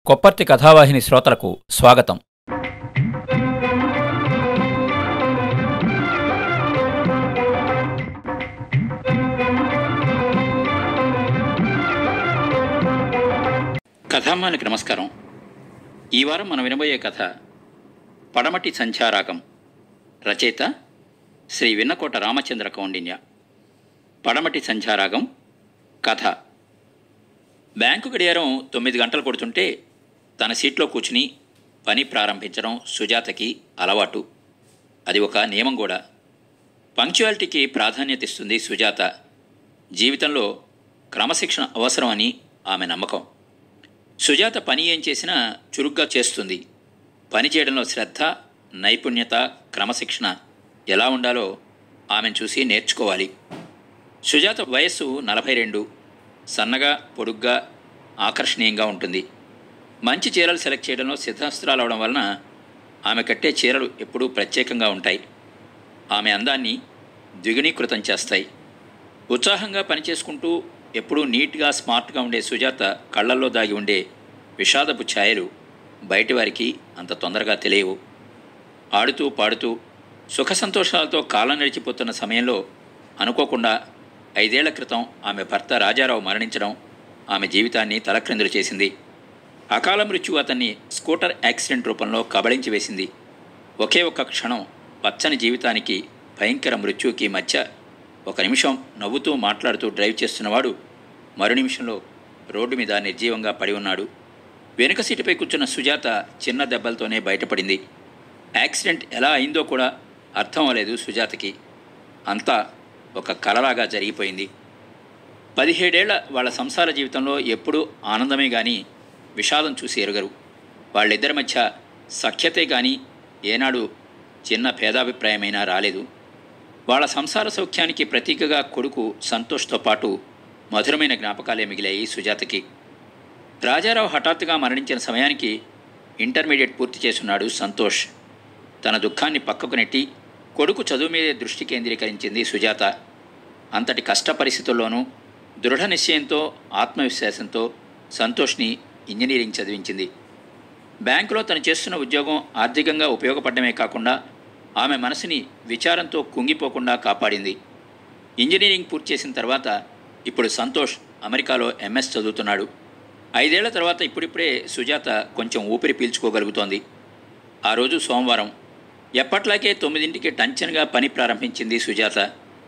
కొప్పర్తి కథావాహిని శ్రోతలకు స్వాగతం. కథామ్మానికి నమస్కారం. ఈ వారం మనం వినబోయే కథ పడమటి సంధ్యారాగం. రచయిత శ్రీ విన్నకోట రామచంద్ర కౌండిన్య. పడమటి సంధ్యారాగం కథ. బ్యాంకు గడియారం 9 గంటలు కొడుతుంటే తన సీట్లో కూర్చుని పని ప్రారంభించడం సుజాతకి అలవాటు. అది ఒక నియమం కూడా. పంక్చువాలిటీకి ప్రాధాన్యత ఇస్తుంది సుజాత. జీవితంలో క్రమశిక్షణ అవసరం అని ఆమె నమ్మకం. సుజాత పని ఏం చేసినా చురుగ్గా చేస్తుంది. పని చేయడంలో శ్రద్ధ, నైపుణ్యత, క్రమశిక్షణ ఎలా ఉండాలో ఆమెను చూసి నేర్చుకోవాలి. సుజాత వయస్సు 42. సన్నగా, పొడుగ్గా, ఆకర్షణీయంగా ఉంటుంది. మంచి చీరలు సెలెక్ట్ చేయడంలో సిద్ధాస్త్రాలు అవడం వలన ఆమె కట్టే చీరలు ఎప్పుడూ ప్రత్యేకంగా ఉంటాయి. ఆమె అందాన్ని ద్విగుణీకృతం చేస్తాయి. ఉత్సాహంగా పనిచేసుకుంటూ ఎప్పుడూ నీట్గా, స్మార్ట్గా ఉండే సుజాత కళ్ళల్లో దాగి ఉండే విషాదపు ఛాయలు బయటివారికి అంత తొందరగా తెలియవు. ఆడుతూ పాడుతూ సుఖ సంతోషాలతో కాలం నడిచిపోతున్న సమయంలో అనుకోకుండా 5 ఏళ్ల క్రితం ఆమె భర్త రాజారావు మరణించడం ఆమె జీవితాన్ని తలక్రిందులు చేసింది. అకాల మృత్యువు అతన్ని స్కూటర్ యాక్సిడెంట్ రూపంలో కబళించి వేసింది. ఒకే ఒక్క క్షణం పచ్చని జీవితానికి, భయంకర మృత్యువుకి మధ్య 1 నిమిషం నవ్వుతూ మాట్లాడుతూ డ్రైవ్ చేస్తున్నవాడు మరు నిమిషంలో రోడ్డు మీద నిర్జీవంగా పడి ఉన్నాడు. వెనుక సీటుపై కూర్చున్న సుజాత చిన్న దెబ్బలతోనే బయటపడింది. యాక్సిడెంట్ ఎలా అయిందో కూడా అర్థం అవ్వలేదు సుజాతకి. అంతా ఒక కలలాగా జరిగిపోయింది. 17 ఏళ్ల వాళ్ళ సంసార జీవితంలో ఎప్పుడూ ఆనందమే కానీ విషాదం చూసి ఎరుగరు. వాళ్ళిద్దరి మధ్య సఖ్యతే కానీ ఏనాడు చిన్న భేదాభిప్రాయమైనా రాలేదు. వాళ్ళ సంసార సౌఖ్యానికి ప్రతీకగా కొడుకు సంతోష్తో పాటు మధురమైన జ్ఞాపకాలే మిగిలాయి సుజాతకి. రాజారావు హఠాత్తుగా మరణించిన సమయానికి ఇంటర్మీడియట్ పూర్తి చేసున్నాడు సంతోష్. తన దుఃఖాన్ని పక్కకు నెట్టి కొడుకు చదువు మీదే దృష్టి కేంద్రీకరించింది సుజాత. అంతటి కష్ట పరిస్థితుల్లోనూ దృఢ నిశ్చయంతో, ఆత్మవిశ్వాసంతో సంతోష్ని ఇంజనీరింగ్ చదివించింది. బ్యాంకులో తను చేస్తున్న ఉద్యోగం ఆర్థికంగా ఉపయోగపడమే కాకుండా ఆమె మనసుని విచారంతో కుంగిపోకుండా కాపాడింది. ఇంజనీరింగ్ పూర్తి చేసిన తర్వాత ఇప్పుడు సంతోష్ అమెరికాలో ఎంఎస్ చదువుతున్నాడు. 5 ఏళ్ల తర్వాత ఇప్పుడిప్పుడే సుజాత కొంచెం ఊపిరి పీల్చుకోగలుగుతోంది. ఆ రోజు సోమవారం. ఎప్పట్లాగే 9ంటికి టంచన్గా పని ప్రారంభించింది సుజాత.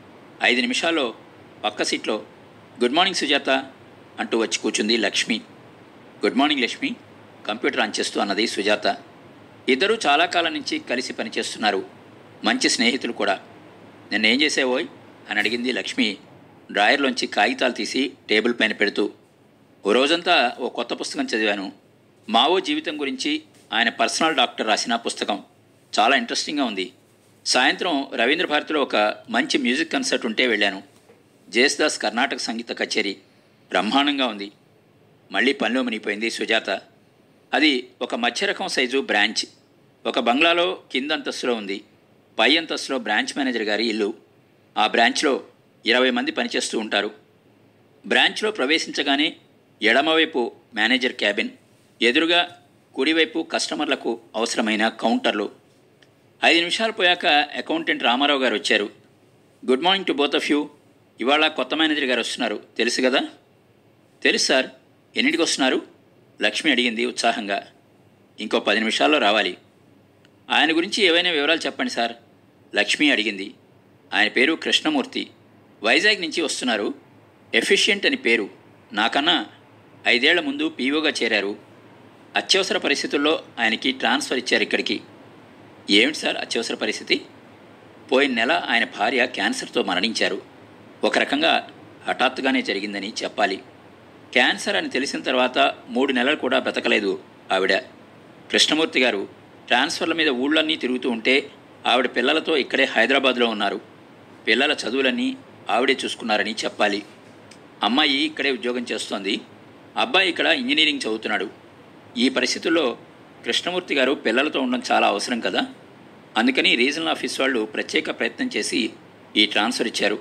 5 నిమిషాల్లో పక్క సీట్లో గుడ్ మార్నింగ్ సుజాత అంటూ వచ్చి కూర్చుంది Lakshmi. Good morning Lakshmi, computer on చేస్తూ అన్నది సుజాత. ఇద్దరూ చాలా కాలం నుంచి కలిసి పనిచేస్తున్నారు. మంచి స్నేహితులు కూడా. నిన్నేం చేసేవోయ్ అని అడిగింది లక్ష్మి డ్రాయర్లోంచి కాగితాలు తీసి టేబుల్ పైన పెడుతూ. ఓ రోజంతా ఓ కొత్త పుస్తకం చదివాను. మావో జీవితం గురించి ఆయన పర్సనల్ డాక్టర్ రాసిన పుస్తకం. చాలా ఇంట్రెస్టింగ్గా ఉంది. సాయంత్రం రవీంద్ర భారతిలో ఒక మంచి మ్యూజిక్ కన్సర్ట్ ఉంటే వెళ్ళాను. జేస్దాస్ కర్ణాటక సంగీత కచేరీ బ్రహ్మాండంగా ఉంది. మళ్ళీ పనిలో మునిగిపోయింది సుజాత. అది ఒక మధ్యరకం సైజు బ్రాంచ్. ఒక బంగ్లాలో కింద అంతస్తులో ఉంది. పై అంతస్తులో బ్రాంచ్ మేనేజర్ గారి ఇల్లు. ఆ బ్రాంచ్లో 20 మంది పనిచేస్తూ ఉంటారు. బ్రాంచ్లో ప్రవేశించగానే ఎడమవైపు మేనేజర్ క్యాబిన్, ఎదురుగా కుడివైపు కస్టమర్లకు అవసరమైన కౌంటర్లు. 5 నిమిషాలు పోయాక అకౌంటెంట్ రామారావు గారు వచ్చారు. Good morning to both of you. ఇవాళ కొత్త మేనేజర్ గారు వస్తున్నారు, తెలుసు కదా? తెలుసు సార్. ఎన్నింటికి వస్తున్నారు? లక్ష్మి అడిగింది ఉత్సాహంగా. ఇంకో 10 నిమిషాల్లో రావాలి. ఆయన గురించి ఏవైనా వివరాలు చెప్పండి సార్, లక్ష్మి అడిగింది. ఆయన పేరు కృష్ణమూర్తి. వైజాగ్ నుంచి వస్తున్నారు. ఎఫిషియెంట్ అని పేరు. నాకన్నా 5 ఏళ్ల ముందు పీఓగా చేరారు. అత్యవసర పరిస్థితుల్లో ఆయనకి ట్రాన్స్ఫర్ ఇచ్చారు ఇక్కడికి. ఏమిటి సార్ అత్యవసర పరిస్థితి? పోయిన నెల ఆయన భార్య క్యాన్సర్తో మరణించారు. ఒక రకంగా హఠాత్తుగానే జరిగిందని చెప్పాలి. క్యాన్సర్ అని తెలిసిన తర్వాత 3 నెలలు కూడా బ్రతకలేదు ఆవిడ. కృష్ణమూర్తి గారు ట్రాన్స్ఫర్ల మీద ఊళ్ళన్నీ తిరుగుతూ ఉంటే ఆవిడ పిల్లలతో ఇక్కడే హైదరాబాద్లో ఉన్నారు. పిల్లల చదువులన్నీ ఆవిడే చూసుకున్నారని చెప్పాలి. అమ్మాయి ఇక్కడే ఉద్యోగం చేస్తోంది. అబ్బాయి ఇక్కడ ఇంజనీరింగ్ చదువుతున్నాడు. ఈ పరిస్థితుల్లో కృష్ణమూర్తి గారు పిల్లలతో ఉండడం చాలా అవసరం కదా. అందుకని రీజనల్ ఆఫీస్ వాళ్ళు ప్రత్యేక ప్రయత్నం చేసి ఈ ట్రాన్స్ఫర్ ఇచ్చారు.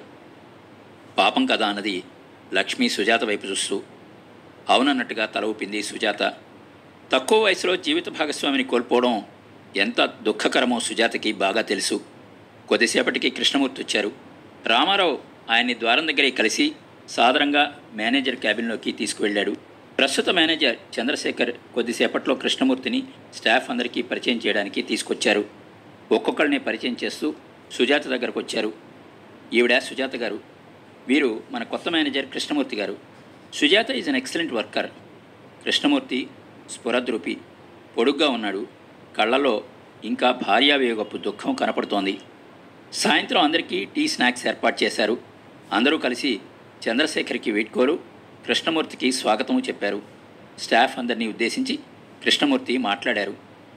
పాపం కదా అన్నది లక్ష్మి సుజాత వైపు చూస్తూ. అవునన్నట్టుగా తల ఊపింది సుజాత. తక్కువ వయసులో జీవిత భాగస్వామిని కోల్పోవడం ఎంత దుఃఖకరమో సుజాతకి బాగా తెలుసు. కొద్దిసేపటికి కృష్ణమూర్తి వచ్చారు. రామారావు ఆయన్ని ద్వారం దగ్గరే కలిసి సాదరంగా మేనేజర్ క్యాబిన్లోకి తీసుకువెళ్ళాడు. ప్రస్తుత మేనేజర్ చంద్రశేఖర్ కొద్దిసేపట్లో కృష్ణమూర్తిని స్టాఫ్ అందరికీ పరిచయం చేయడానికి తీసుకొచ్చారు. ఒక్కొక్కరిని పరిచయం చేస్తూ సుజాత దగ్గరకు వచ్చారు. ఈవిడ సుజాత గారు, వీరు మన కొత్త manager Krishnamurthy garu. Sujatha is an excellent worker. Krishnamurthy స్ఫురద్రూపి, పొడుగ్గా ఉన్నాడు. కళ్ళలో ఇంకా భార్యావియోగపు దుఃఖం కనపడుతోంది. సాయంత్రం అందరికీ టీ స్నాక్స్ ఏర్పాటు చేశారు. అందరూ కలిసి చంద్రశేఖర్కి వీడ్కోలు, కృష్ణమూర్తికి స్వాగతము చెప్పారు. స్టాఫ్ అందరినీ ఉద్దేశించి కృష్ణమూర్తి మాట్లాడారు.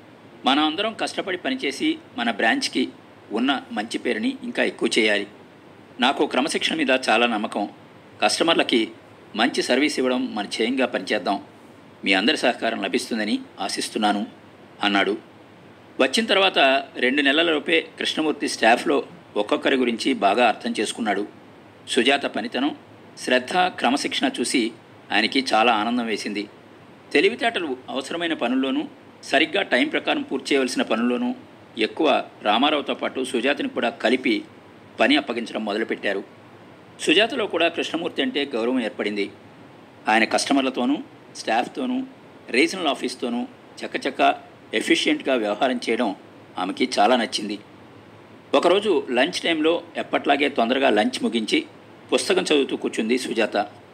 మనం అందరం కష్టపడి పనిచేసి మన బ్రాంచ్కి ఉన్న మంచి పేరుని ఇంకా ఎక్కువ చేయాలి. నాకు క్రమశిక్షణ మీద చాలా నమ్మకం. కస్టమర్లకి మంచి సర్వీస్ ఇవ్వడం మన ధ్యేయంగా పనిచేద్దాం. మీ అందరి సహకారం లభిస్తుందని ఆశిస్తున్నాను అన్నాడు. వచ్చిన తర్వాత 2 నెలలలోపే కృష్ణమూర్తి స్టాఫ్లో ఒక్కొక్కరి గురించి బాగా అర్థం చేసుకున్నాడు. సుజాత పనితనం, శ్రద్ధ, క్రమశిక్షణ చూసి ఆయనకి చాలా ఆనందం వేసింది. తెలివితేటలు అవసరమైన పనుల్లోనూ, సరిగ్గా టైం ప్రకారం పూర్తి చేయవలసిన పనుల్లోనూ ఎక్కువ రామారావుతో పాటు సుజాతని కూడా కలిపి పని అప్పగించడం మొదలుపెట్టారు. సుజాతలో కూడా కృష్ణమూర్తి అంటే గౌరవం ఏర్పడింది. ఆయన కస్టమర్లతోనూ, స్టాఫ్తోనూ, రీజనల్ ఆఫీస్తోనూ చక్కచక్క ఎఫిషియెంట్గా వ్యవహారం చేయడం ఆమెకి చాలా నచ్చింది. ఒకరోజు లంచ్ టైంలో ఎప్పట్లాగే తొందరగా లంచ్ ముగించి పుస్తకం చదువుతూ కూర్చుంది సుజాత.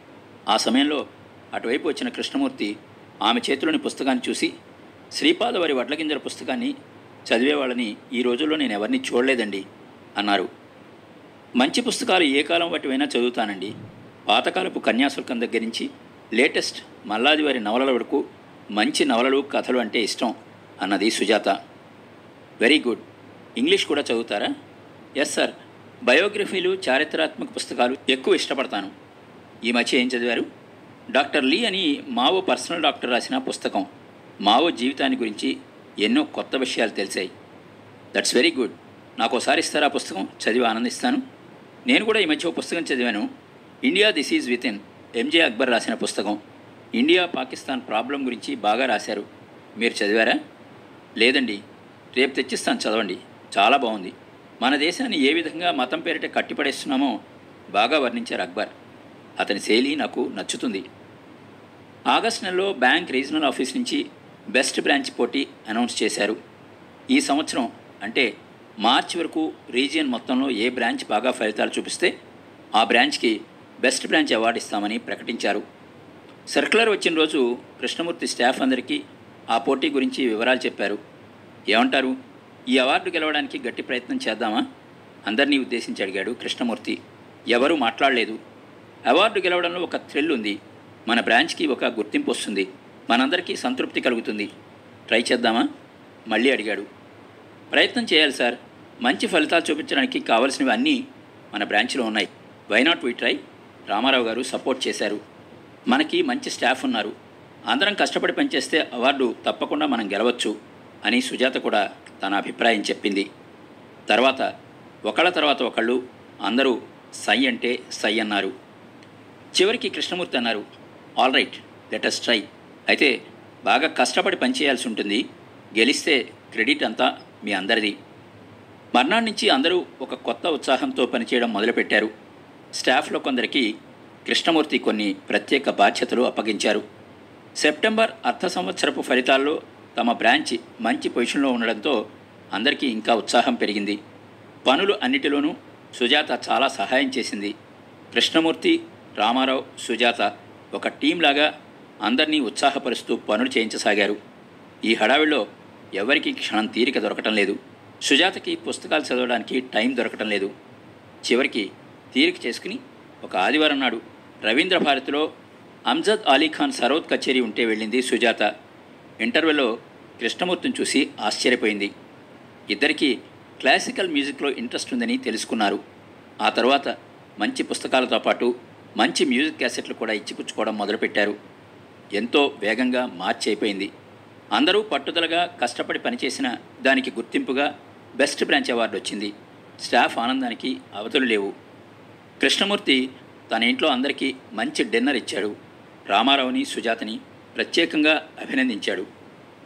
ఆ సమయంలో అటువైపు వచ్చిన కృష్ణమూర్తి ఆమె చేతిలోని పుస్తకాన్ని చూసి, శ్రీపాద వారి వడ్లగింజల పుస్తకాన్ని చదివేవాళ్ళని ఈ రోజుల్లో నేను ఎవరిని చూడలేదండి అన్నారు. మంచి పుస్తకాలు ఏ కాలం వాటివైనా చదువుతానండి. పాతకాలపు కన్యాశుల్కం దగ్గర నుంచి లేటెస్ట్ మల్లాది వారి నవలల వరకు మంచి నవలలు, కథలు అంటే ఇష్టం అన్నది సుజాత. Very good. ఇంగ్లీష్ కూడా చదువుతారా? Yes sir. బయోగ్రఫీలు, చారిత్రాత్మక పుస్తకాలు ఎక్కువ ఇష్టపడతాను. ఈ మధ్య ఏం చదివారు? డాక్టర్ లీ అని మావో పర్సనల్ డాక్టర్ రాసిన పుస్తకం. మావో జీవితాన్ని గురించి ఎన్నో కొత్త విషయాలు తెలిసాయి. That's very good. నాకు ఒకసారి ఇస్తారా పుస్తకం? చదివి ఆనందిస్తాను. నేను కూడా ఈ మధ్య ఒక పుస్తకం చదివాను. India this is within, MJ Akbar రాసిన పుస్తకం. ఇండియా పాకిస్తాన్ ప్రాబ్లం గురించి బాగా రాశారు. మీరు చదివారా? లేదండి. రేపు తెచ్చిస్తాను, చదవండి. చాలా బాగుంది. మన దేశాన్ని ఏ విధంగా మతం పేరిట కట్టిపడేస్తున్నామో బాగా వర్ణించారు అక్బర్. అతని శైలి నాకు నచ్చుతుంది. ఆగస్టు నెలలో బ్యాంక్ రీజనల్ ఆఫీస్ నుంచి బెస్ట్ బ్రాంచ్ పోటీ అనౌన్స్ చేశారు. ఈ సంవత్సరం అంటే మార్చి వరకు రీజియన్ మొత్తంలో ఏ బ్రాంచ్ బాగా ఫలితాలు చూపిస్తే ఆ బ్రాంచ్కి బెస్ట్ బ్రాంచ్ అవార్డు ఇస్తామని ప్రకటించారు. సర్క్యులర్ వచ్చిన రోజు కృష్ణమూర్తి స్టాఫ్ అందరికీ ఆ పోటీ గురించి వివరాలు చెప్పారు. ఏమంటారు? ఈ అవార్డు గెలవడానికి గట్టి ప్రయత్నం చేద్దామా? అందరినీ ఉద్దేశించి అడిగాడు కృష్ణమూర్తి. ఎవరూ మాట్లాడలేదు. అవార్డు గెలవడంలో ఒక థ్రిల్ ఉంది. మన బ్రాంచ్కి ఒక గుర్తింపు వస్తుంది. మనందరికీ సంతృప్తి కలుగుతుంది. ట్రై చేద్దామా? మళ్ళీ అడిగాడు. ప్రయత్నం చేయాలి సార్. మంచి ఫలితాలు చూపించడానికి కావలసినవి అన్నీ మన బ్రాంచ్లో ఉన్నాయి. Why not we try? Ramarao garu support చేశారు. మనకి మంచి స్టాఫ్ ఉన్నారు. అందరం కష్టపడి పనిచేస్తే అవార్డు తప్పకుండా మనం గెలవచ్చు అని సుజాత కూడా తన అభిప్రాయం చెప్పింది. తర్వాత ఒకళ్ళు అందరూ సై అంటే సై అన్నారు. చివరికి కృష్ణమూర్తి అన్నారు, all right, let us try. అయితే బాగా కష్టపడి పనిచేయాల్సి ఉంటుంది. గెలిస్తే క్రెడిట్ అంతా మీ అందరిది. మర్నాడు నుంచి అందరూ ఒక కొత్త ఉత్సాహంతో పనిచేయడం మొదలుపెట్టారు. స్టాఫ్లో కొందరికి కృష్ణమూర్తి కొన్ని ప్రత్యేక బాధ్యతలు అప్పగించారు. సెప్టెంబర్ అర్ధ సంవత్సరపు ఫలితాల్లో తమ బ్రాంచ్ మంచి పొజిషన్లో ఉండడంతో అందరికీ ఇంకా ఉత్సాహం పెరిగింది. పనులు అన్నిటిలోనూ సుజాత చాలా సహాయం చేసింది. కృష్ణమూర్తి, రామారావు, సుజాత ఒక టీంలాగా అందరినీ ఉత్సాహపరుస్తూ పనులు చేయించసాగారు. ఈ హడావిడిలో ఎవరికీ క్షణం తీరిక దొరకటం లేదు. సుజాతకి పుస్తకాలు చదవడానికి టైం దొరకటం లేదు. చివరికి తీరిక చేసుకుని ఒక ఆదివారం నాడు రవీంద్ర భారతిలో అమ్జద్ అలీఖాన్ సరోద్ కచేరీ ఉంటే వెళ్ళింది సుజాత. ఇంటర్వెల్లో కృష్ణమూర్తిని చూసి ఆశ్చర్యపోయింది. ఇద్దరికీ క్లాసికల్ మ్యూజిక్లో ఇంట్రెస్ట్ ఉందని తెలుసుకున్నారు. ఆ తర్వాత మంచి పుస్తకాలతో పాటు మంచి మ్యూజిక్ క్యాసెట్లు కూడా ఇచ్చిపుచ్చుకోవడం మొదలుపెట్టారు. ఎంతో వేగంగా మార్చి అయిపోయింది. అందరూ పట్టుదలగా కష్టపడి పనిచేసిన దానికి గుర్తింపుగా బెస్ట్ బ్రాంచ్ అవార్డు వచ్చింది. స్టాఫ్ ఆనందానికి అవధులు లేవు. కృష్ణమూర్తి తన ఇంట్లో అందరికీ మంచి డిన్నర్ ఇచ్చాడు. రామారావుని, సుజాతని ప్రత్యేకంగా అభినందించాడు.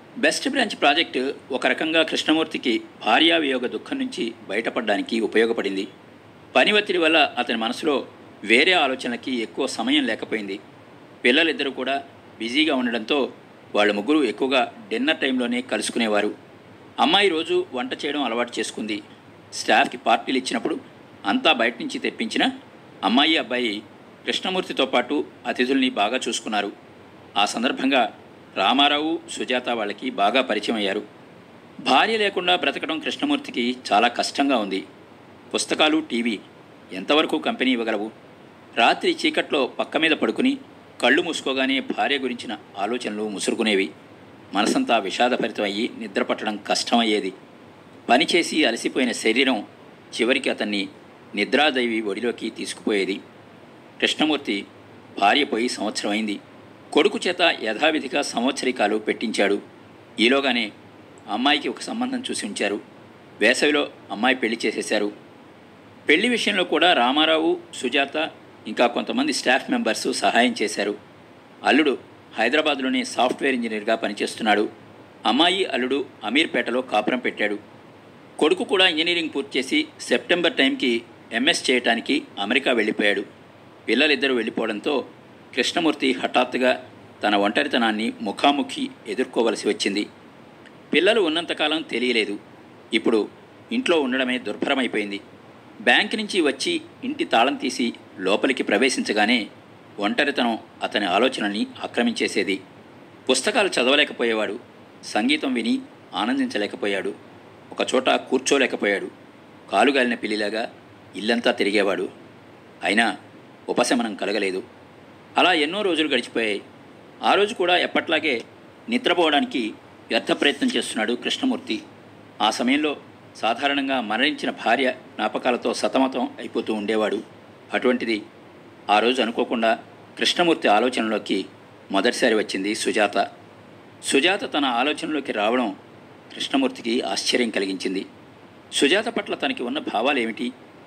బెస్ట్ బ్రాంచ్ ప్రాజెక్టు ఒక రకంగా కృష్ణమూర్తికి భార్యా వియోగ దుఃఖం నుంచి బయటపడడానికి ఉపయోగపడింది. పని ఒత్తిడి వల్ల అతని మనసులో వేరే ఆలోచనలకి ఎక్కువ సమయం లేకపోయింది. పిల్లలిద్దరూ కూడా బిజీగా ఉండడంతో వాళ్ళ ముగ్గురు ఎక్కువగా డిన్నర్ టైంలోనే కలుసుకునేవారు. అమ్మాయి రోజు వంట చేయడం అలవాటు చేసుకుంది. స్టాఫ్కి పార్టీలు ఇచ్చినప్పుడు అంతా బయట నుంచి తెప్పించిన అమ్మాయి అబ్బాయి కృష్ణమూర్తితో పాటు అతిథుల్ని బాగా చూసుకున్నారు. ఆ సందర్భంగా రామారావు, సుజాత వాళ్ళకి బాగా పరిచయం అయ్యారు. భార్య లేకుండా బ్రతకడం కృష్ణమూర్తికి చాలా కష్టంగా ఉంది. పుస్తకాలు, టీవీ ఎంతవరకు కంపెనీ ఇవ్వగలవు? రాత్రి చీకట్లో పక్క మీద పడుకుని కళ్ళు మూసుకోగానే భార్య గురించిన ఆలోచనలు ముసురుకునేవి. మనసంతా విషాదభరితం అయ్యి నిద్రపట్టడం కష్టమయ్యేది. పనిచేసి అలసిపోయిన శరీరం చివరికి అతన్ని నిద్రాదైవి ఒడిలోకి తీసుకుపోయేది. కృష్ణమూర్తి భార్య పోయి సంవత్సరం అయింది. కొడుకు చేత యథావిధిగా సంవత్సరికాలు పెట్టించాడు. ఈలోగానే అమ్మాయికి ఒక సంబంధం చూసి ఉంచారు. వేసవిలో అమ్మాయి పెళ్లి చేసేశారు. పెళ్లి విషయంలో కూడా రామారావు, సుజాత ఇంకా కొంతమంది స్టాఫ్ మెంబర్సు సహాయం చేశారు. అల్లుడు హైదరాబాద్లోనే సాఫ్ట్వేర్ ఇంజనీర్గా పనిచేస్తున్నాడు. అమ్మాయి, అల్లుడు అమీర్పేటలో కాపురం పెట్టాడు. కొడుకు కూడా ఇంజనీరింగ్ పూర్తి చేసి సెప్టెంబర్ టైంకి ఎంఎస్ చేయటానికి అమెరికా వెళ్ళిపోయాడు. పిల్లలిద్దరూ వెళ్ళిపోవడంతో కృష్ణమూర్తి హఠాత్తుగా తన ఒంటరితనాన్ని ముఖాముఖి ఎదుర్కోవలసి వచ్చింది. పిల్లలు ఉన్నంతకాలం తెలియలేదు. ఇప్పుడు ఇంట్లో ఉండడమే దుర్భరమైపోయింది. బ్యాంక్ నుంచి వచ్చి ఇంటి తాళం తీసి లోపలికి ప్రవేశించగానే ఒంటరితనం అతని ఆలోచనల్ని ఆక్రమించేసేది. పుస్తకాలు చదవలేకపోయేవాడు. సంగీతం విని ఆనందించలేకపోయాడు. ఒకచోట కూర్చోలేకపోయాడు. కాలుగాలిన పిల్లిలాగా ఇల్లంతా తిరిగేవాడు. అయినా ఉపశమనం కలగలేదు. అలా ఎన్నో రోజులు గడిచిపోయాయి. ఆ రోజు కూడా ఎప్పట్లాగే నిద్రపోవడానికి వ్యర్థ ప్రయత్నం చేస్తున్నాడు కృష్ణమూర్తి. ఆ సమయంలో సాధారణంగా మరణించిన భార్య జ్ఞాపకాలతో సతమతం అయిపోతూ ఉండేవాడు. అటువంటిది ఆ రోజు అనుకోకుండా కృష్ణమూర్తి ఆలోచనలోకి మొదటిసారి వచ్చింది సుజాత. సుజాత తన ఆలోచనలోకి రావడం కృష్ణమూర్తికి ఆశ్చర్యం కలిగించింది. సుజాత పట్ల తనకి ఉన్న భావాలేమిటి?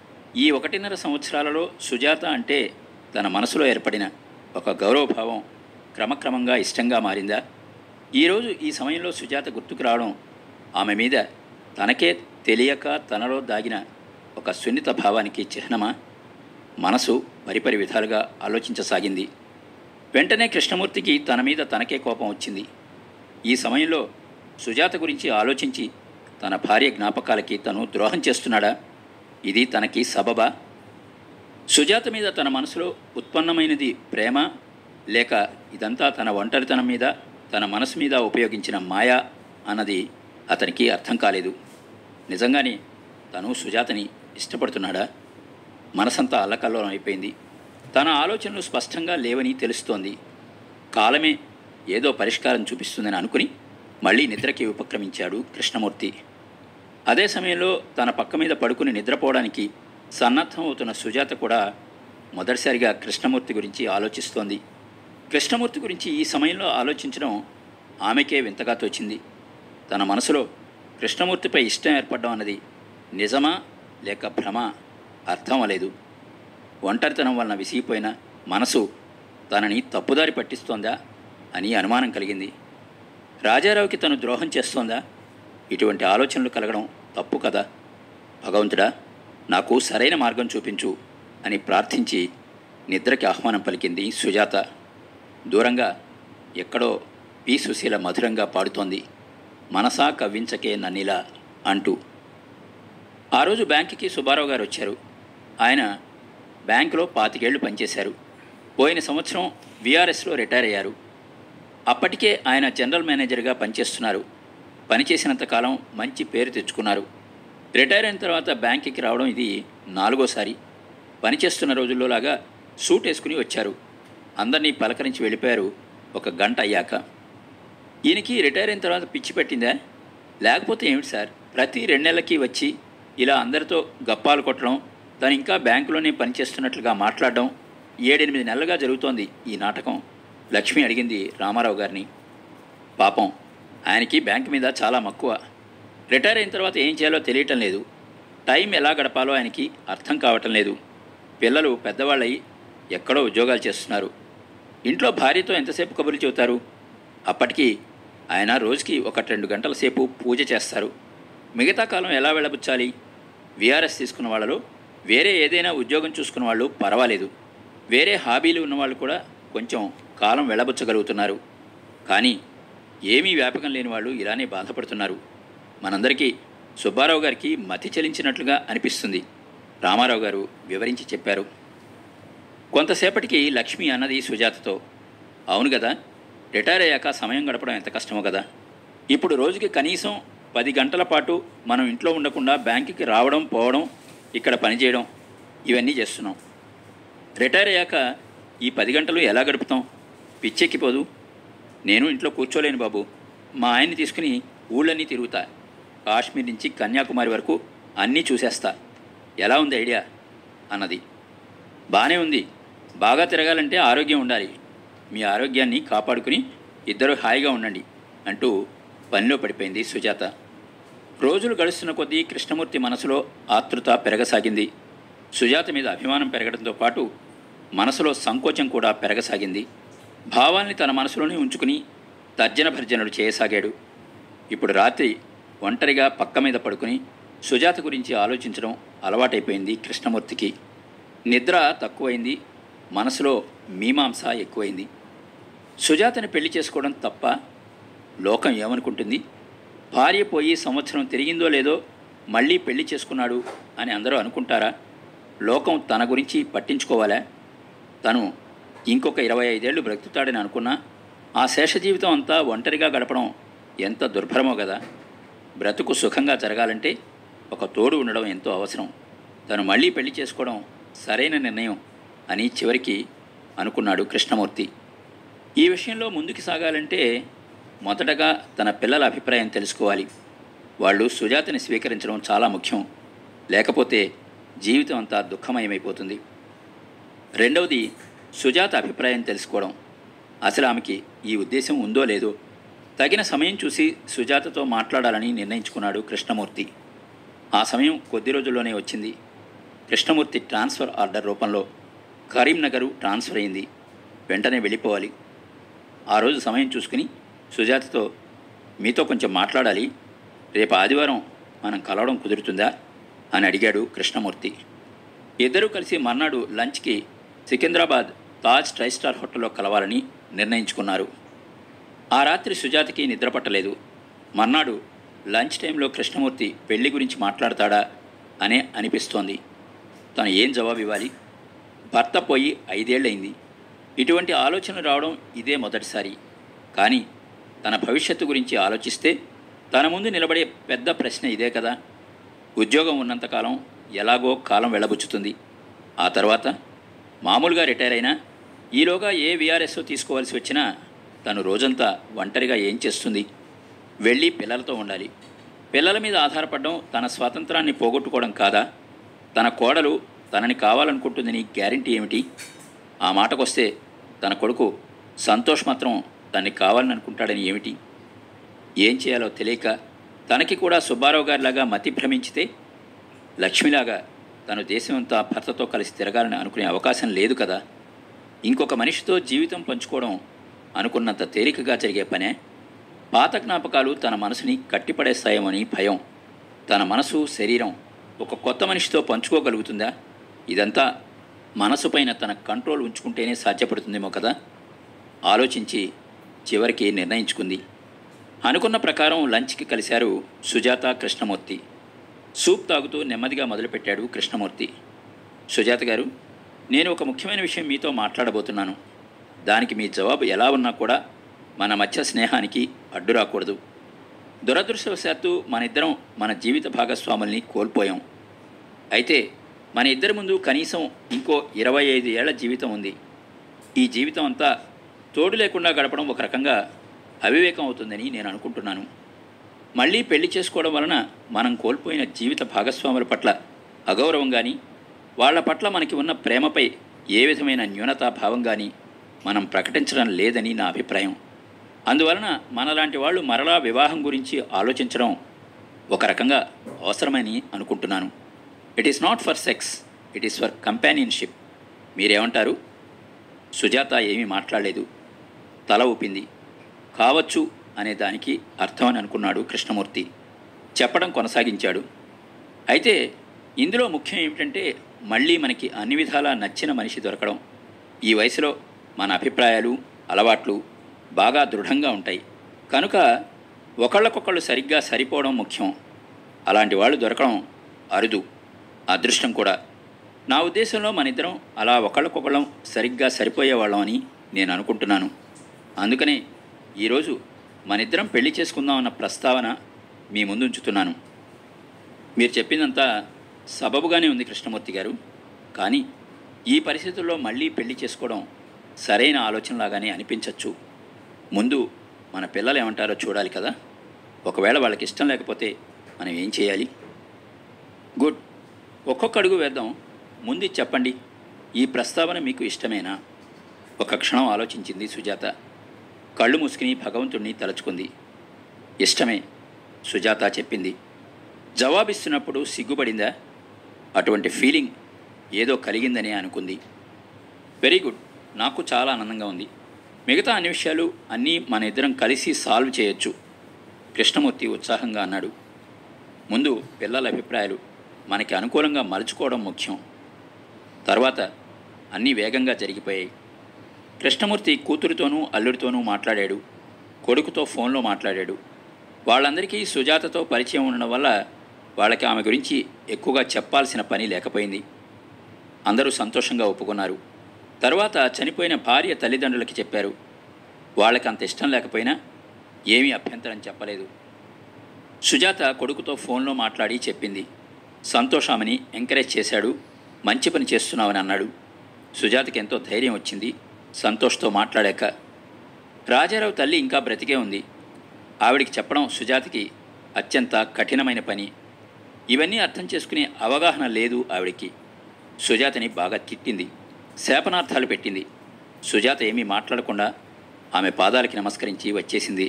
ఈ 1.5 సంవత్సరాలలో సుజాత అంటే తన మనసులో ఏర్పడిన ఒక గౌరవభావం క్రమక్రమంగా ఇష్టంగా మారిందా? ఈరోజు ఈ సమయంలో సుజాత గుర్తుకు రావడం ఆమె మీద తనకే తెలియక తనలో దాగిన ఒక సున్నిత భావానికి చిహ్నమా? మనసు పరిపరి విధాలుగా ఆలోచించసాగింది. వెంటనే కృష్ణమూర్తికి తన మీద తనకే కోపం వచ్చింది. ఈ సమయంలో సుజాత గురించి ఆలోచించి తన భార్య జ్ఞాపకాలకి తను ద్రోహం చేస్తున్నాడా? ఇది తనకి సబబా? సుజాత మీద తన మనసులో ఉత్పన్నమైనది ప్రేమ, లేక ఇదంతా తన ఒంటరితనం మీద, తన మనసు మీద ఉపయోగించిన మాయా అన్నది అతనికి అర్థం కాలేదు. నిజంగానే తను సుజాతని ఇష్టపడుతున్నాడా? మనసంతా అల్లకల్లోలం అయిపోయింది. తన ఆలోచనలు స్పష్టంగా లేవని తెలుస్తోంది. కాలమే ఏదో పరిష్కారం చూపిస్తుందని అనుకుని మళ్ళీ నిద్రకి ఉపక్రమించాడు కృష్ణమూర్తి. అదే సమయంలో తన పక్క మీద పడుకుని నిద్రపోవడానికి సన్నద్ధం అవుతున్న సుజాత కూడా మొదటిసారిగా కృష్ణమూర్తి గురించి ఆలోచిస్తోంది. కృష్ణమూర్తి గురించి ఈ సమయంలో ఆలోచించడం ఆమెకే వింతగా తోచింది. తన మనసులో కృష్ణమూర్తిపై ఇష్టం ఏర్పడడం అన్నది నిజమా లేక భ్రమ అర్థం అలేదు. ఒంటరితనం వలన విసిగిపోయిన మనసు తనని తప్పుదారి పట్టిస్తోందా అని అనుమానం కలిగింది. రాజారావుకి తను ద్రోహం చేస్తోందా? ఇటువంటి ఆలోచనలు కలగడం తప్పు కదా. భగవంతుడా, నాకు సరైన మార్గం చూపించు అని ప్రార్థించి నిద్రకి ఆహ్వానం పలికింది సుజాత. దూరంగా ఎక్కడో పి సుశీల మధురంగా పాడుతోంది, మనసా కవ్వించకే నన్నిలా అంటూ. ఆ రోజు బ్యాంకుకి సుబ్బారావు గారు వచ్చారు. ఆయన బ్యాంకులో 25 ఏళ్లు పనిచేశారు. పోయిన సంవత్సరం విఆర్ఎస్లో రిటైర్ అయ్యారు. అప్పటికే ఆయన జనరల్ మేనేజర్గా పనిచేస్తున్నారు. పనిచేసినంతకాలం మంచి పేరు తెచ్చుకున్నారు. రిటైర్ అయిన తర్వాత బ్యాంకుకి రావడం ఇది 4వసారి. పనిచేస్తున్న రోజుల్లో లాగా సూట్ వేసుకుని వచ్చారు. అందరినీ పలకరించి వెళ్ళిపోయారు. 1 గంట అయ్యాక ఈయనకి రిటైర్ అయిన తర్వాత పిచ్చి పెట్టిందా? లేకపోతే ఏమిటి సార్, ప్రతి 2 నెలలకి వచ్చి ఇలా అందరితో గప్పాలు కొట్టడం, తను ఇంకా బ్యాంకులోనే పనిచేస్తున్నట్లుగా మాట్లాడడం 7-8 నెలలుగా జరుగుతోంది ఈ నాటకం. లక్ష్మి అడిగింది రామారావు గారిని. పాపం ఆయనకి బ్యాంకు మీద చాలా మక్కువ. రిటైర్ అయిన తర్వాత ఏం చేయాలో తెలియటం లేదు. టైం ఎలా గడపాలో ఆయనకి అర్థం కావటం లేదు. పిల్లలు పెద్దవాళ్ళయి ఎక్కడో ఉద్యోగాలు చేస్తున్నారు. ఇంట్లో భార్యతో ఎంతసేపు కబుర్లు చెబుతారు? అప్పటికి ఆయన రోజుకి 1-2 గంటల సేపు పూజ చేస్తారు. మిగతా కాలం ఎలా వెళ్ళబుచ్చాలి? వీఆర్ఎస్ తీసుకున్న వాళ్ళలో వేరే ఏదైనా ఉద్యోగం చూసుకున్న వాళ్ళు పర్వాలేదు. వేరే హాబీలు ఉన్నవాళ్ళు కూడా కొంచెం కాలం వెళ్ళబుచ్చగలుగుతున్నారు. కానీ ఏమీ వ్యాపకం లేని వాళ్ళు ఇలానే బాధపడుతున్నారు. మనందరికీ సుబ్బారావు గారికి మతి చెలించినట్లుగా అనిపిస్తుంది. రామారావు గారు వివరించి చెప్పారు. కొంతసేపటికి లక్ష్మి అన్నది సుజాతతో, అవును కదా, రిటైర్ అయ్యాక సమయం గడపడం ఎంత కష్టమో కదా. ఇప్పుడు రోజుకి కనీసం 10 గంటల పాటు మనం ఇంట్లో ఉండకుండా బ్యాంకుకి రావడం పోవడం, ఇక్కడ పనిచేయడం, ఇవన్నీ చేస్తున్నాం. రిటైర్ అయ్యాక ఈ 10 గంటలు ఎలా గడుపుతాం? పిచ్చెక్కిపోదు. నేను ఇంట్లో కూర్చోలేను బాబు. మా ఆయన్ని తీసుకుని ఊళ్ళన్నీ తిరుగుతా. కాశ్మీర్ నుంచి కన్యాకుమారి వరకు అన్నీ చూసేస్తా. ఎలా ఉంది ఐడియా అన్నది. బాగానే ఉంది. బాగా తిరగాలంటే ఆరోగ్యం ఉండాలి. మీ ఆరోగ్యాన్ని కాపాడుకుని ఇద్దరు హాయిగా ఉండండి అంటూ పనిలో పడిపోయింది సుజాత. రోజులు గడుస్తున్న కొద్దీ కృష్ణమూర్తి మనసులో ఆతృత పెరగసాగింది. సుజాత మీద అభిమానం పెరగడంతో పాటు మనసులో సంకోచం కూడా పెరగసాగింది. భావాల్ని తన మనసులోనే ఉంచుకుని తర్జన భర్జనలు చేయసాగాడు. ఇప్పుడు రాత్రి ఒంటరిగా పక్క మీద పడుకుని సుజాత గురించి ఆలోచించడం అలవాటైపోయింది కృష్ణమూర్తికి. నిద్ర తక్కువైంది, మనసులో మీమాంస ఎక్కువైంది. సుజాతని పెళ్లి చేసుకోవడం తప్ప? లోకం ఏమనుకుంటుంది? భార్య పోయి సంవత్సరం తిరిగిందో లేదో మళ్ళీ పెళ్లి చేసుకున్నాడు అని అందరూ అనుకుంటారా? లోకం తన గురించి పట్టించుకోవాలా? తను ఇంకొక 25 ఏళ్ళు బ్రతుకుతాడని అనుకున్నా ఆ శేష జీవితం అంతా ఒంటరిగా గడపడం ఎంత దుర్భరమో కదా. బ్రతుకు సుఖంగా జరగాలంటే ఒక తోడు ఉండడం ఎంతో అవసరం. తను మళ్ళీ పెళ్లి చేసుకోవడం సరైన నిర్ణయం అని చివరికి అనుకున్నాడు కృష్ణమూర్తి. ఈ విషయంలో ముందుకు సాగాలంటే మొదటగా తన పిల్లల అభిప్రాయం తెలుసుకోవాలి. వాళ్ళు సుజాతని స్వీకరించడం చాలా ముఖ్యం. లేకపోతే జీవితం అంతా దుఃఖమయమైపోతుంది. రెండవది సుజాత అభిప్రాయం తెలుసుకోవడం. అసలు ఆమెకి ఈ ఉద్దేశం ఉందో లేదో తగిన సమయం చూసి సుజాతతో మాట్లాడాలని నిర్ణయించుకున్నాడు కృష్ణమూర్తి. ఆ సమయం కొద్ది రోజుల్లోనే వచ్చింది. కృష్ణమూర్తి ట్రాన్స్ఫర్ ఆర్డర్ రూపంలో కరీంనగర్ ట్రాన్స్ఫర్ అయింది. వెంటనే వెళ్ళిపోవాలి. ఆ రోజు సమయం చూసుకుని సుజాతతో, మీతో కొంచెం మాట్లాడాలి, రేపు ఆదివారం మనం కలవడం కుదురుతుందా అని అడిగాడు కృష్ణమూర్తి. ఇద్దరూ కలిసి మర్నాడు లంచ్కి సికింద్రాబాద్ తాజ్ ట్రైస్టార్ హోటల్లో కలవాలని నిర్ణయించుకున్నారు. ఆ రాత్రి సుజాతకి నిద్ర పట్టలేదు. మర్నాడు లంచ్ టైంలో కృష్ణమూర్తి పెళ్లి గురించి మాట్లాడతాడా అనే అనిపిస్తోంది. తను ఏం జవాబు ఇవ్వాలి? భర్త పోయి 5 ఏళ్ళయింది. ఇటువంటి ఆలోచనలు రావడం ఇదే మొదటిసారి. కానీ తన భవిష్యత్తు గురించి ఆలోచిస్తే తన ముందు నిలబడే పెద్ద ప్రశ్న ఇదే కదా. ఉద్యోగం ఉన్నంతకాలం ఎలాగో కాలం వెళ్ళబుచ్చుతుంది. ఆ తర్వాత మామూలుగా రిటైర్ అయినా ఈలోగా ఏ వీఆర్ఎస్ఓ తీసుకోవాల్సి వచ్చినా తను రోజంతా ఒంటరిగా ఏం చేస్తుంది? వెళ్ళి పిల్లలతో ఉండాలి. పిల్లల మీద ఆధారపడడం తన స్వాతంత్రాన్ని పోగొట్టుకోవడం కాదా? తన కోడలు తనని కావాలనుకుంటుందని గ్యారంటీ ఏమిటి? ఆ మాటకొస్తే తన కొడుకు సంతోష్ మాత్రం తనని కావాలని అనుకుంటాడని ఏమిటి? ఏం చేయాలో తెలియక తనకి కూడా సుబ్బారావు గారిలాగా మతి భ్రమించితే లక్ష్మిలాగా తను దేశమంతా భర్తతో కలిసి తిరగాలని అనుకునే అవకాశం లేదు కదా. ఇంకొక మనిషితో జీవితం పంచుకోవడం అనుకున్నంత తేలికగా జరిగే పనే. పాత జ్ఞాపకాలు తన మనసుని కట్టిపడేస్తాయేమని భయం. తన మనసు శరీరం ఒక కొత్త మనిషితో పంచుకోగలుగుతుందా? ఇదంతా మనసు పైన తన కంట్రోల్ ఉంచుకుంటేనే సాధ్యపడుతుందేమో కదా. ఆలోచించి చివరికి నిర్ణయించుకుంది. అనుకున్న ప్రకారం లంచ్కి కలిశారు సుజాత, కృష్ణమూర్తి. సూప్ తాగుతూ నెమ్మదిగా మొదలుపెట్టాడు కృష్ణమూర్తి. సుజాత గారు, నేను ఒక ముఖ్యమైన విషయం మీతో మాట్లాడబోతున్నాను. దానికి మీ జవాబు ఎలా ఉన్నా కూడా మన మధ్య స్నేహానికి అడ్డు రాకూడదు. దురదృష్టవశాత్తు మనిద్దరం మన జీవిత భాగస్వాముల్ని కోల్పోయాం. అయితే మన ఇద్దరి ముందు కనీసం ఇంకో 25 ఏళ్ల జీవితం ఉంది. ఈ జీవితం అంతా తోడు లేకుండా గడపడం ఒక రకంగా అవివేకం అవుతుందని నేను అనుకుంటున్నాను. మళ్ళీ పెళ్లి చేసుకోవడం వలన మనం కోల్పోయిన జీవిత భాగస్వాముల పట్ల అగౌరవం కానీ, వాళ్ల పట్ల మనకి ఉన్న ప్రేమపై ఏ విధమైన న్యూనతాభావం కానీ మనం ప్రకటించడం లేదని నా అభిప్రాయం. అందువలన మనలాంటి వాళ్ళు మరలా వివాహం గురించి ఆలోచించడం ఒక రకంగా అవసరమని అనుకుంటున్నాను. It is not for sex, it is for companionship. మీరేమంటారు? సుజాత ఏమీ మాట్లాడలేదు, తల ఊపింది. కావచ్చు అనే దానికి అర్థం అని అనుకున్నాడు కృష్ణమూర్తి. చెప్పడం కొనసాగించాడు. అయితే ఇందులో ముఖ్యం ఏమిటంటే మళ్ళీ మనకి అన్ని విధాలా నచ్చిన మనిషి దొరకడం. ఈ వయసులో మన అభిప్రాయాలు, అలవాట్లు బాగా దృఢంగా ఉంటాయి కనుక ఒకళ్ళకొకళ్ళు సరిగ్గా సరిపోవడం ముఖ్యం. అలాంటి వాళ్ళు దొరకడం అరుదు, అదృష్టం కూడా. నా ఉద్దేశంలో మనిద్దరం అలా ఒకళ్ళకొకళ్ళం సరిగ్గా సరిపోయేవాళ్ళం అని నేను అనుకుంటున్నాను. అందుకనే ఈరోజు మనిద్దరం పెళ్లి చేసుకుందాం అన్న ప్రస్తావన మీ ముందు ఉంచుతున్నాను. మీరు చెప్పిందంతా సబబుగానే ఉంది కృష్ణమూర్తి గారు. కానీ ఈ పరిస్థితుల్లో మళ్ళీ పెళ్లి చేసుకోవడం సరైన ఆలోచనలాగానే అనిపించవచ్చు. ముందు మన పిల్లలు ఏమంటారో చూడాలి కదా. ఒకవేళ వాళ్ళకి ఇష్టం లేకపోతే మనం ఏం చేయాలి? గుడ్, ఒక్కొక్క అడుగు వేద్దాం. ముందు చెప్పండి, ఈ ప్రస్తావన మీకు ఇష్టమేనా? ఒక క్షణం ఆలోచించింది సుజాత. కళ్ళు మూసుకుని భగవంతుణ్ణి తలుచుకుంది. ఇష్టమే, సుజాత చెప్పింది. జవాబిస్తున్నప్పుడు సిగ్గుపడిందా? అటువంటి ఫీలింగ్ ఏదో కలిగిందని అనుకుంది. వెరీ గుడ్, నాకు చాలా ఆనందంగా ఉంది. మిగతా అన్ని విషయాలు అన్నీ మన ఇద్దరం కలిసి సాల్వ్ చేయొచ్చు, కృష్ణమూర్తి ఉత్సాహంగా అన్నాడు. ముందు పిల్లల అభిప్రాయాలు మనకి అనుకూలంగా మలుచుకోవడం ముఖ్యం. తర్వాత అన్నీ వేగంగా జరిగిపోయాయి. కృష్ణమూర్తి కూతురుతోనూ అల్లుడితోనూ మాట్లాడాడు, కొడుకుతో ఫోన్లో మాట్లాడాడు. వాళ్ళందరికీ సుజాతతో పరిచయం ఉండడం వల్ల వాళ్ళకి ఆమె గురించి ఎక్కువగా చెప్పాల్సిన పని లేకపోయింది. అందరూ సంతోషంగా ఒప్పుకున్నారు. తర్వాత చనిపోయిన భార్య తల్లిదండ్రులకి చెప్పారు. వాళ్ళకి అంత ఇష్టం లేకపోయినా ఏమీ అభ్యంతరం చెప్పలేదు. సుజాత కొడుకుతో ఫోన్లో మాట్లాడి చెప్పింది. సంతోషామని ఎంకరేజ్ చేశాడు. మంచి పని చేస్తున్నావని అన్నాడు. సుజాతకి ఎంతో ధైర్యం వచ్చింది సంతోష్తో మాట్లాడాక. రాజారావు తల్లి ఇంకా బ్రతికే ఉంది. ఆవిడికి చెప్పడం సుజాతకి అత్యంత కఠినమైన పని. ఇవన్నీ అర్థం చేసుకునే అవగాహన లేదు ఆవిడికి. సుజాతని బాగా తిట్టింది, శాపనార్థాలు పెట్టింది. సుజాత ఏమీ మాట్లాడకుండా ఆమె పాదాలకి నమస్కరించి వచ్చేసింది.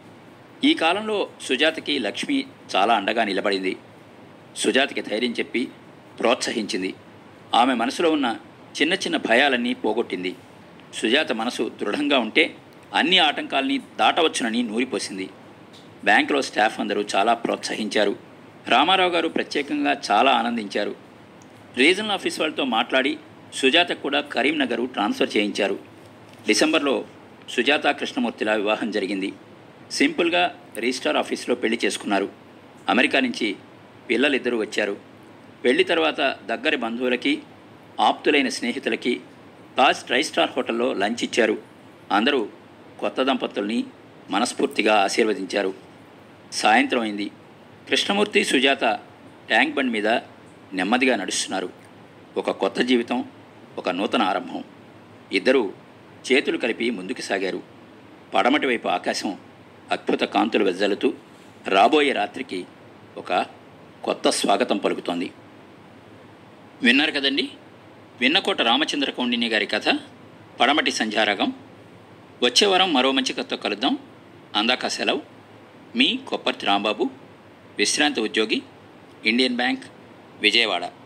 ఈ కాలంలో సుజాతకి లక్ష్మి చాలా అండగా నిలబడింది. సుజాతకి ధైర్యం చెప్పి ప్రోత్సహించింది. ఆమె మనసులో ఉన్న చిన్న చిన్న భయాలన్నీ పోగొట్టింది. సుజాత మనసు దృఢంగా ఉంటే అన్ని ఆటంకాలని దాటవచ్చునని నూరిపోసింది. బ్యాంకులో స్టాఫ్ అందరూ చాలా ప్రోత్సహించారు. రామారావు గారు ప్రత్యేకంగా చాలా ఆనందించారు. రీజనల్ ఆఫీస్ వాళ్ళతో మాట్లాడి సుజాతకు కూడా కరీంనగర్ ట్రాన్స్ఫర్ చేయించారు. డిసెంబర్లో సుజాత కృష్ణమూర్తిల వివాహం జరిగింది. సింపుల్గా రిజిస్ట్రార్ ఆఫీస్లో పెళ్లి చేసుకున్నారు. అమెరికా నుంచి పిల్లలిద్దరూ వచ్చారు. పెళ్లి తర్వాత దగ్గరి బంధువులకి, ఆప్తులైన స్నేహితులకి తాజ్ ట్రై స్టార్ హోటల్లో లంచ్ ఇచ్చారు. అందరూ కొత్త దంపతుల్ని మనస్ఫూర్తిగా ఆశీర్వదించారు. సాయంత్రం అయింది. కృష్ణమూర్తి సుజాత ట్యాంక్ బండ్ మీద నెమ్మదిగా నడుస్తున్నారు. ఒక కొత్త జీవితం, ఒక నూతన ఆరంభం. ఇద్దరూ చేతులు కలిపి ముందుకు సాగారు. పడమటి వైపు ఆకాశం అద్భుత కాంతులు వెజ్జలుతూ రాబోయే రాత్రికి ఒక కొత్త స్వాగతం పలుకుతోంది. విన్నారు కదండి, విన్నకోట రామచంద్ర కౌండిన్య గారి కథ పడమటి సంధ్యారాగం. వచ్చే వారం మరో మంచి కథతో కలుద్దాం. అందాక సెలవు. మీ కొప్పర్తి రాంబాబు, విశ్రాంతి ఉద్యోగి, ఇండియన్ బ్యాంక్, విజయవాడ.